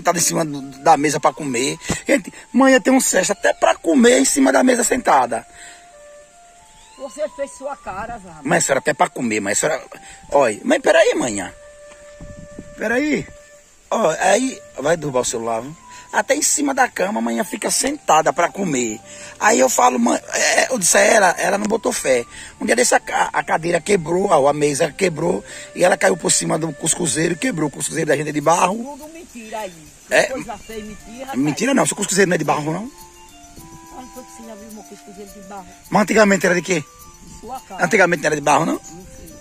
sentada em cima da mesa para comer. Gente, manhã tem um cesto até para comer em cima da mesa sentada. Você fez sua cara, Zé. Mas a senhora até para comer, mas a senhora... Olha, mas peraí, manhã. Peraí. Ó, aí vai derrubar o celular, viu? Até em cima da cama, a manhã fica sentada para comer. Aí eu falo, eu disse a ela não botou fé. Um dia desse a cadeira quebrou, a mesa quebrou, e ela caiu por cima do cuscuzeiro, quebrou o cuscuzeiro da gente de barro. Tudo mentira aí. Coisa feia, mentira. Mentira não, seu cuscuzeiro não é de barro não? Olha, foi que você já viu um cuscuzeiro de barro. Mas antigamente era de quê? De sua cara. Antigamente não era de barro não? Mentira.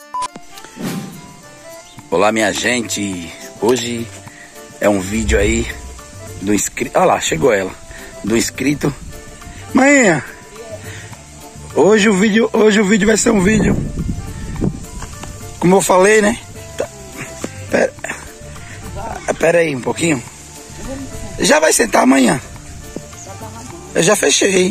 Olá minha gente, hoje é um vídeo aí do inscrito, olha lá, chegou ela, do inscrito. Manhã, hoje o vídeo vai ser um vídeo, como eu falei, né? Pera aí um pouquinho. Já vai sentar amanhã. Eu já fechei.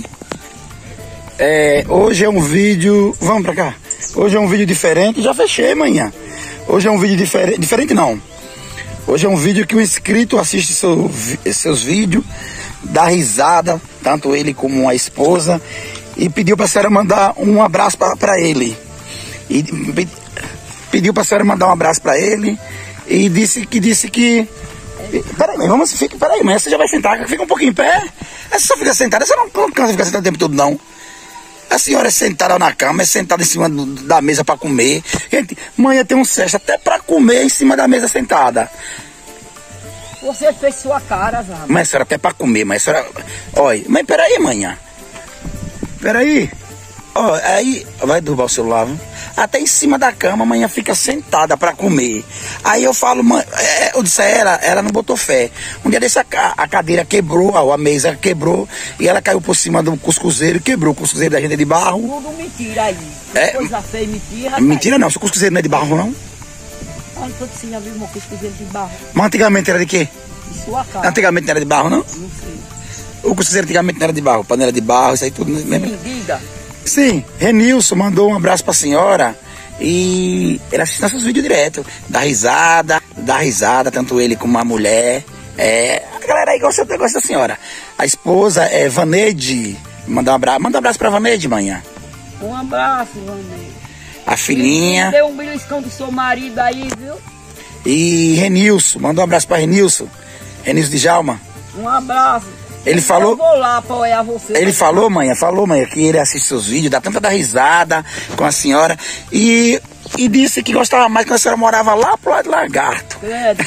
Hoje é um vídeo, vamos pra cá. Hoje é um vídeo diferente, já fechei amanhã. Hoje é um vídeo diferente não. Hoje é um vídeo que o inscrito assiste seus vídeos, dá risada, tanto ele como a esposa, e pediu para a senhora mandar um abraço para ele. E pediu para a senhora mandar um abraço para ele e disse que... Peraí, mas peraí, mas você já vai sentar, fica um pouquinho em pé. Essa só fica sentada, você não cansa de ficar sentada o tempo todo não. A senhora é sentada na cama, é sentada em cima da mesa para comer. Gente, manhã tem um cesto até para comer em cima da mesa sentada. Você fez sua cara, Zé. Mas a senhora até para comer, mas a senhora... Olha, mas peraí, manhã. Peraí. Ó, aí vai derrubar o celular, viu? Até em cima da cama, a manhã fica sentada para comer. Aí eu falo, eu disse a ela não botou fé. Um dia desse a cadeira quebrou, a mesa quebrou, e ela caiu por cima do cuscuzeiro, quebrou o cuscuzeiro da gente de barro. Tudo mentira aí. Coisa feia, mentira. Mentira não, seu cuscuzeiro não é de barro não? Olha, foi que você já viu um cuscuzeiro de barro. Mas antigamente era de quê? De sua cara. Antigamente não era de barro não? Não sei. O cuscuzeiro antigamente não era de barro, panela de barro, isso aí tudo mesmo. Sim, diga. Sim, Renilson mandou um abraço pra senhora e ele assiste nossos vídeos direto, dá risada, tanto ele como a mulher. A galera aí gosta da senhora. A esposa é Vaneide, manda um abraço pra Vaneide, manhã. Um abraço, Vaneide. A filhinha. Deu um beliscão do seu marido aí, viu? E Renilson, manda um abraço pra Renilson de Jalma. Um abraço. Ele falou... Eu vou lá apoiar você. Ele falou, manhã, que ele assiste seus vídeos, dá tanta risada com a senhora. E disse que gostava mais quando a senhora morava lá pro lado do Lagarto.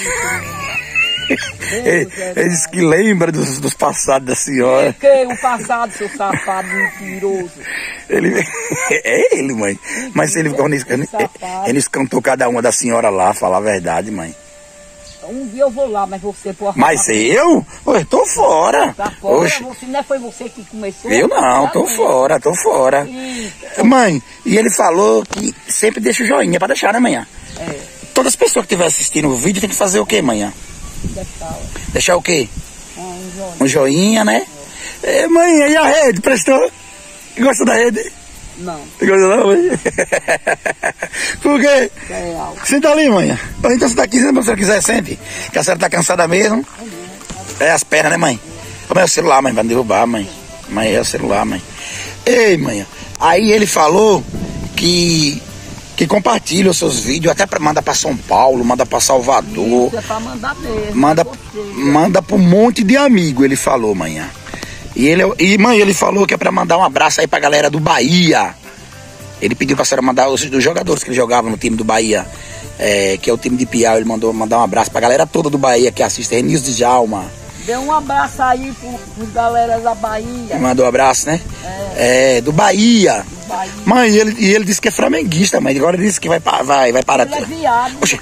Ele disse que lembra dos passados da senhora. Que o passado, seu safado mentiroso. É ele, mãe. Mas ele cantou cada uma da senhora lá, falar a verdade, mãe. Um dia eu vou lá, mas você pode... Mas eu? Eu tô fora. Tá fora? Não foi você que começou? Eu não, tô fora. Mãe, e ele falou que sempre deixa o joinha pra deixar, né, manhã? Todas as pessoas que estiverem assistindo o vídeo tem que fazer o quê, manhã? Deixar o quê? Um joinha, né? Mãe, e a rede, prestou? Gosta da rede? Não. Gosta não, mãe? Por quê? Senta ali, mãe. Então você tá aqui, se a senhora quiser, sente. Que a senhora tá cansada mesmo. É as pernas, né, mãe? Mas é o celular, mãe, vai derrubar, mãe. Mãe, é o celular, mãe. Ei, mãe. Aí ele falou que compartilha os seus vídeos, até manda pra São Paulo, manda pra Salvador. Isso é pra mandar mesmo. Manda pra um monte de amigo, ele falou, manhã. Mãe, ele falou que é pra mandar um abraço aí pra galera do Bahia. Ele pediu pra senhora mandar os jogadores que ele jogava no time do Bahia, que é o time de Piau. Ele mandou mandar um abraço pra galera toda do Bahia que assiste, Renilson de Jalma. Deu um abraço aí pros galera da Bahia. Mandou um abraço, né? Do Bahia. Mãe, ele disse que é flamenguista, mãe. Agora ele disse que vai parar. Ele é viado. Oxe,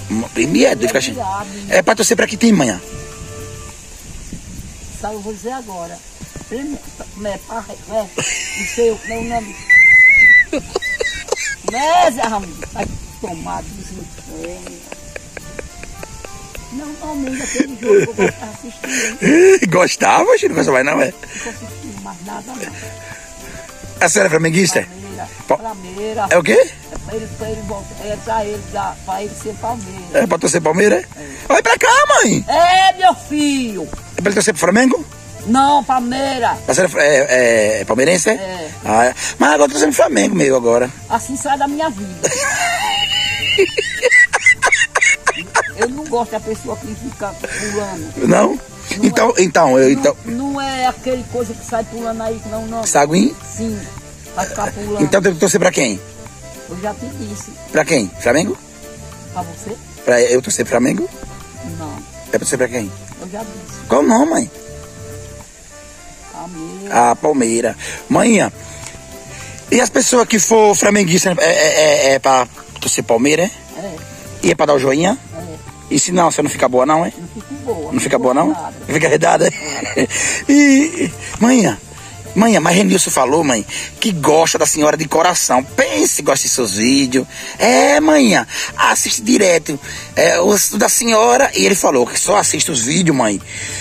é pra torcer pra que time, manhã? Sabe, eu vou dizer agora. Não sei o nome. Zé Ramiro, tá tomado isso. Normalmente aquele jogo eu gostava de assistir. Gostava? Não gostava mais não, Não tô assistindo mais nada, não. A senhora é flamenguista? Palmeira. É o quê? É pra ele voltar, pra ele ser Palmeiras. É pra torcer Palmeiras? Vai pra cá, mãe! É, meu filho! É pra ele torcer pro Flamengo? Não, Palmeira. A senhora é palmeirense, é? É. Ah, é. Mas agora eu tô sendo Flamengo meio agora. Assim sai da minha vida. Eu não gosto da pessoa que fica pulando. Não? Não é aquele coisa que sai pulando aí, não. Saguim? Sim, vai ficar pulando. Então tem que torcer pra quem? Eu já te disse. Pra quem? Flamengo? Pra você? Pra eu torcer pro Flamengo? Não, É pra torcer pra quem? eu já disse. Qual o nome, mãe? Palmeiras. Ah, Palmeira. Manhã. E as pessoas que for flamenguista é pra torcer Palmeiras, é? É, E é pra dar o joinha? é. E se não, você não fica boa não, é? Não fica boa. Não fica boa não? Nada. Fica arredada? E, manhã, mas Renilson falou, mãe, que gosta da senhora de coração. Pense, gosta de seus vídeos. É, manhã, assiste direto o da senhora. E ele falou que só assiste os vídeos, mãe,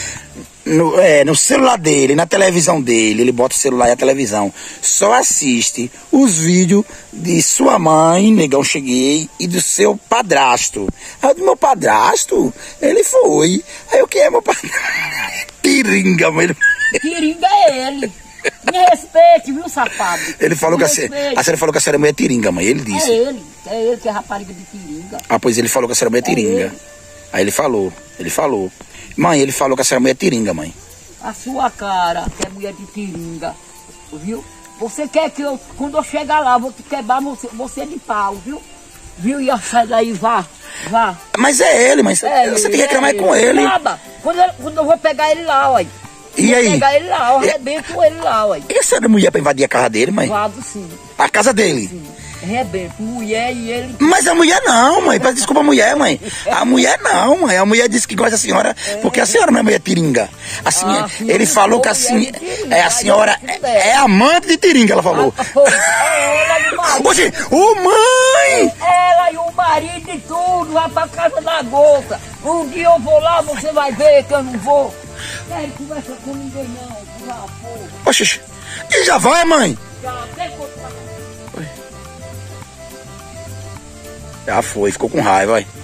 no celular dele, na televisão dele. Ele bota o celular e a televisão. Só assiste os vídeos de sua mãe, Negão Cheguei, e do seu padrasto. Aí do meu padrasto, ele foi. Aí o que é meu padrasto? Tiringa, mãe. Tiringa é ele. Me respeite, viu, safado? Ele falou que a senhora falou que a senhora é mulher tiringa, mãe. Ele disse. É ele que é rapariga de tiringa. Ah, pois ele falou que a senhora é mulher tiringa. ele. Aí ele falou. Mãe, ele falou que a senhora é mulher tiringa, mãe. A sua cara, que é mulher de tiringa, viu? Você quer que eu, quando eu chegar lá, vou te quebrar você de pau, viu? Viu? E sai daí, vá. Mas é ele, mas você tem que reclamar com ele. Nada. Quando eu vou pegar ele lá, ué. E aí? Vou pegar ele lá, eu arrebento ele lá, ué. E a senhora é mulher pra invadir a casa dele, mãe? Vado sim, A casa dele? sim. Arrebento. Mulher e ele. Mas a mulher não, mãe. Peço desculpa a mulher, mãe. A mulher não, mãe. A mulher disse que gosta da senhora porque a senhora não é mulher tiringa. Assim, ele falou que assim, a senhora é amante de tiringa, ela falou. Ela e o marido. Oxe, ô mãe! Ela e o marido e tudo, vai pra casa da gota. Um dia eu vou lá, você vai ver que eu não vou. Quero conversa com ninguém não, já foi. Oxe, e já vai, mãe? Já até contar. Já foi, ficou com raiva, vai.